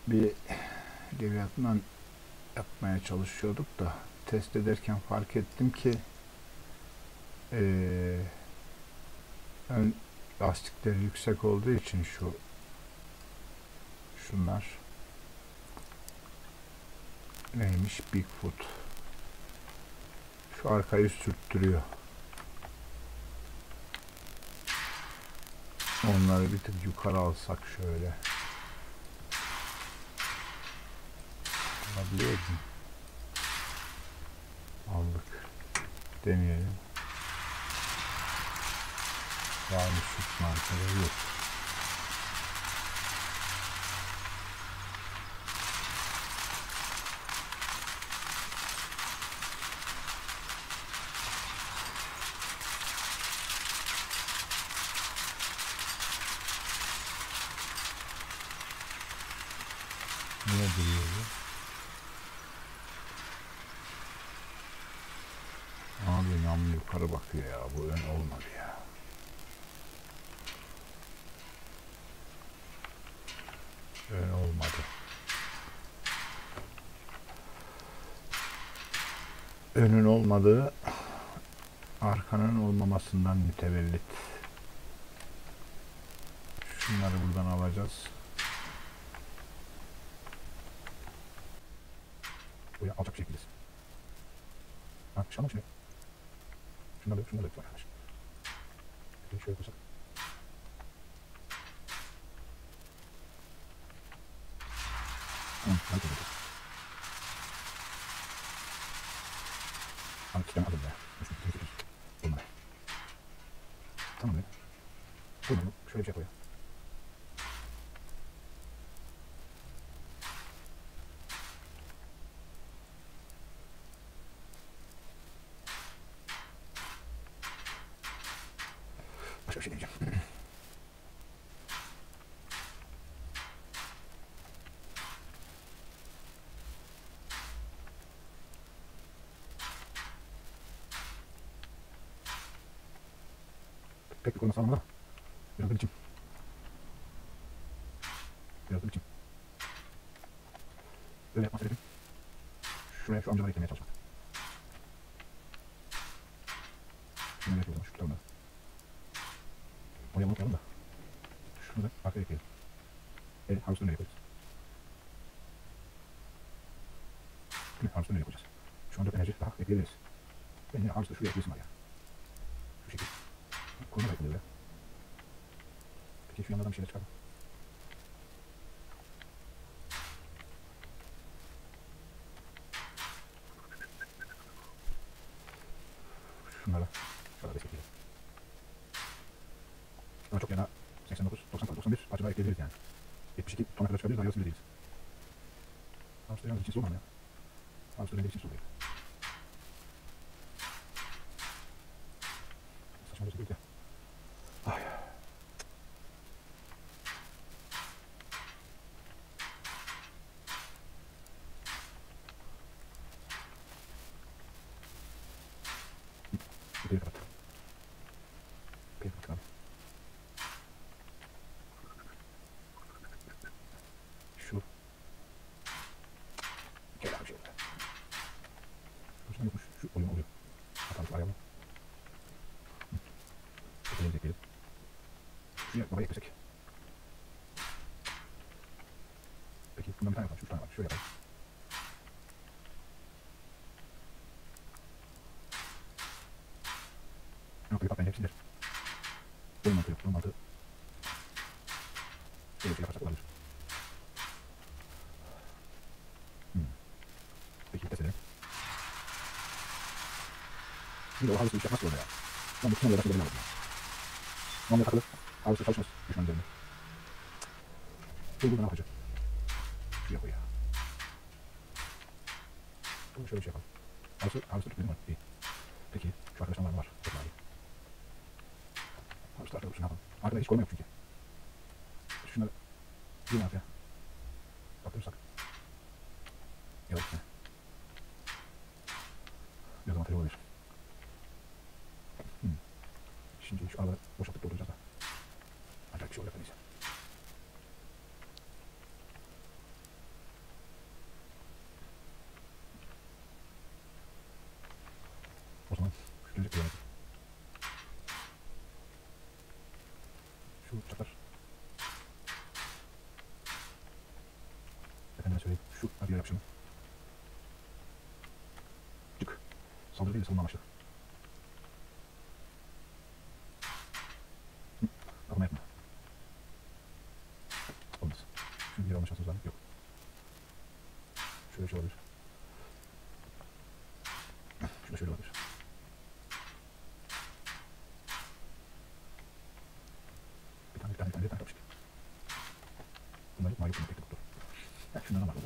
bir Leviathan yapmaya çalışıyorduk da test ederken fark ettim ki ön lastikleri yüksek olduğu için şunlar neymiş, Bigfoot şu arkayı sürttürüyor. Onları bir tık yukarı alsak şöyle. Alabiliyor mu? Aldık. Deneyelim. Var mı süt markaları? Yok. Ne duruyor bu? Abi namlu yukarı bakıyor ya. Bu ön olmadı ya. Ön olmadı. Önün olmadığı arkanın olmamasından mütevellit. Şunları buradan alacağız. Buraya alçak bir şekilde. Ha, şuna bak şimdi. Şunları da arkadaş. Şöyle koysak. Tamam, hadi bakalım. Abi sistem hazır ya. Olmadı. Tamam ya. Bunu şöyle bir şey koyalım. Başka bir şey diyeceğim. Pek bir koyma sağlam da. Biraz da biçim. Biraz da biçim. Böyle yapma sebebim. Şuraya şu amcaları eklemeye çalışmak. Şunu yapıyoruz ama şu tutalım da. Oraya unutmayalım da. Şunu da arkaya ekleyelim. Harvest'ı nereye koyacağız? Harvest'ı nereye koyacağız? Şu anda enerji daha ekleyebiliriz. Ben yine Harvest'ı şuraya ekleyesim var ya. Şu şekilde. Korna da ekliyor ya. Peki şu yanlardan bir şeyler çıkar mı? Şunlara. Şöyle destekleyelim. Daha çok yana 89, 90, 91 açılar ekleyebiliriz yani. 72 tona kadar çıkabiliriz, daha yarısı bile değiliz. Harvest'ı yalnız için sormam ya. Harvest'ı rengi için soruyor. Saçma bir şey ya. Ay. Bir kapat. Bir kapat abi. Şu. Gel abi şöyle. Şuradan yokmuş. Şu oyun oluyor. Hatalıklı ayarlı. Ekleyelim ekleyelim. Şuraya buraya eklesek. Peki bundan bir tane yapalım. Şu 3 tane var. Şöyle yapalım. Noktayı patlayınca hepsidir. Oyun mantığı yok. Oyun mantığı. Şöyle bir şey yaparsak olabilir. Peki test edelim. Şimdi o halısı iş yapmaz ki orada ya. Ben bu tüm olarak gidelim alalım. Normalde takılı. Halısı çalışmaz. Düşman üzerinde. Burada ne yapacak? Şuraya koy ya. Bunu şöyle bir şey yapalım. Halısı tutmayalım mı? İyi. Peki şu arkadaşlar var mı? Var. Çok iyi. Halısı arkada dursun, ne yapalım? Arkada hiç koyma yok çünkü. Şunları bir mi arkaya? Baktırırsak. Yok ne? Biraz materyal olabilir. Şimdi şu araları boşaltıp dolduracağız da. Acayip bir şey olacak neyse. söyleyeyim. Şu hadi yap şunu. Çık. Saldırı değil de savunma amaçlı. Yapma yapma. Olmaz. Şimdi geri alma şansımız var mı? Yok. Şöyle bir şey olabilir. Şurada şöyle olabilir. Bir tane yapmıştık. Bunları mağlup etmek de tuttu. Şundan var oldu.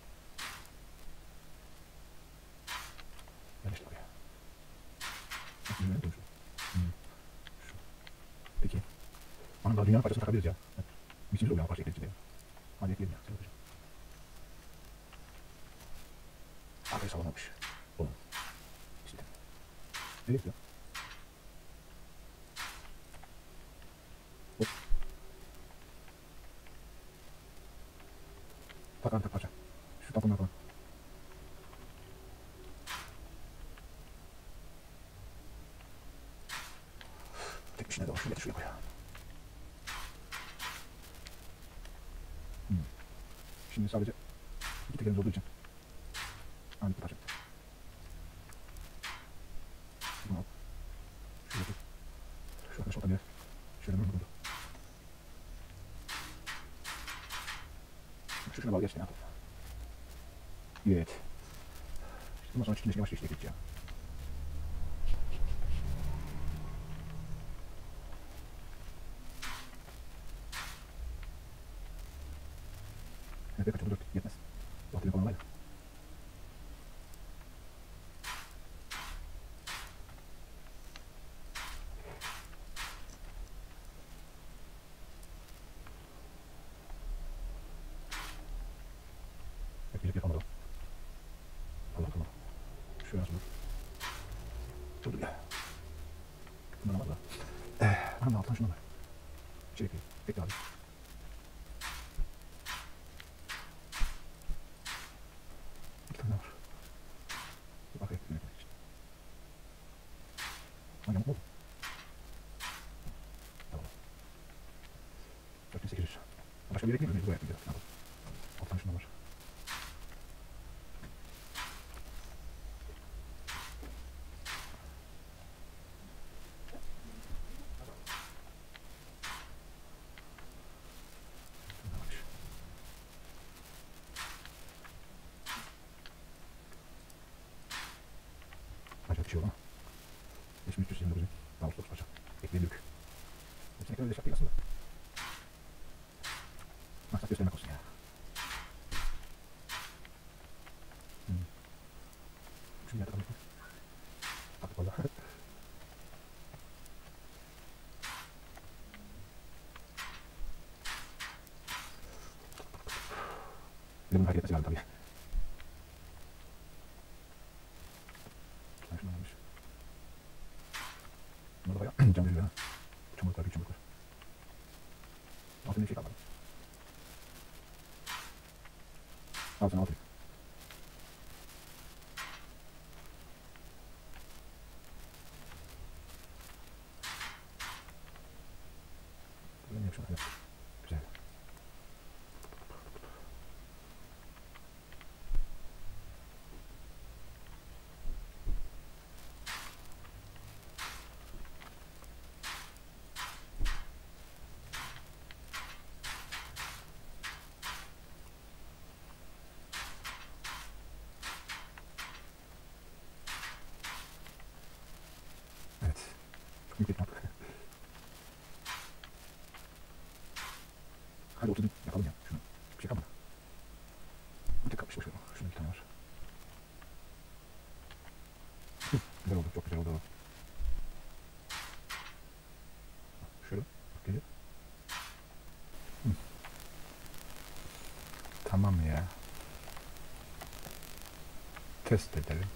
Yerleştir oraya. Bak dünyaya dönüşü. Şu. Peki. Anam daha dünyanın parçasını takabiliriz ya. İçimiz oluyor parça ekleyici de ya. Hadi ekleyelim ya. Sen yapacağım. Arkayı sağlamamış. Oğlum. İstedim. Ne yapıyor? Hop. Tak abi tak parça. Şu tamponları falan. Tek bir şey ne de var. Şöyle şuraya koy ya. Şimdi sadece iki tekerimiz olduğu için aynı parça. Bunu al. Şuraya tut. Şu arkadaş orta bir yer. Şöyle bunu buldu. Şuna bağlı gerçekten yapalım. Evet. İşte bundan sonra çirkinleşmeye başlıyor işte ya. Evet, kaç oldu? 4 yetmez. Bu hatırlayın falan var ya. Evet, bir yapamadım. Allah tamam. Şöyle nasıl olur? Durdur ya. Bundan ama da. Anam alttan şuna var. İçeri koyayım. Bekle abi. İki tane daha var. Dur bakayım. Ha yamuk oldu. Tamam. 4800. Başka bir yere gitmiyor muyuz? Bu ayak gidiyor. Alttan şuna var. Acayip bir şey oldu ama. 5329'un daha usta tutacak. Ekleyelim. Hepsine kadar öyle şart değil aslında. Maksat göstermek olsun ya. Şimdi yerde kalmak mı? Artık valla. Bir de bunun hareket etmesi lazım tabii. Ben şunu almış. Bunlar da bayağı canlı yürüyor ha. Çamurluklar, büyük çamurluklar. Altında bir şey kalmadı. Al sana altı. Böyle mi yapacağım? Evet. Güzel. Evet. Çok büyük bir etap. Hadi 30'un yapalım ya. Şunu. Bir şey kalmadı. Bir tek kalmış. Şurada iki tane var. Güzel oldu. Çok güzel oldu. Şöyle. Geliyor. Tamam ya. Test edelim.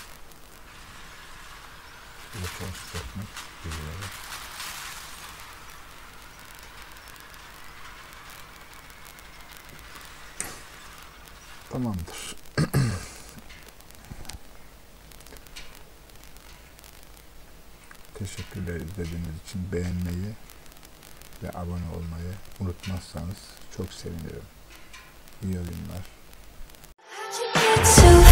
Şöyle çalıştırmak. Tamamdır. Teşekkürler izlediğiniz için. Beğenmeyi ve abone olmayı unutmazsanız çok sevinirim. İyi oyunlar.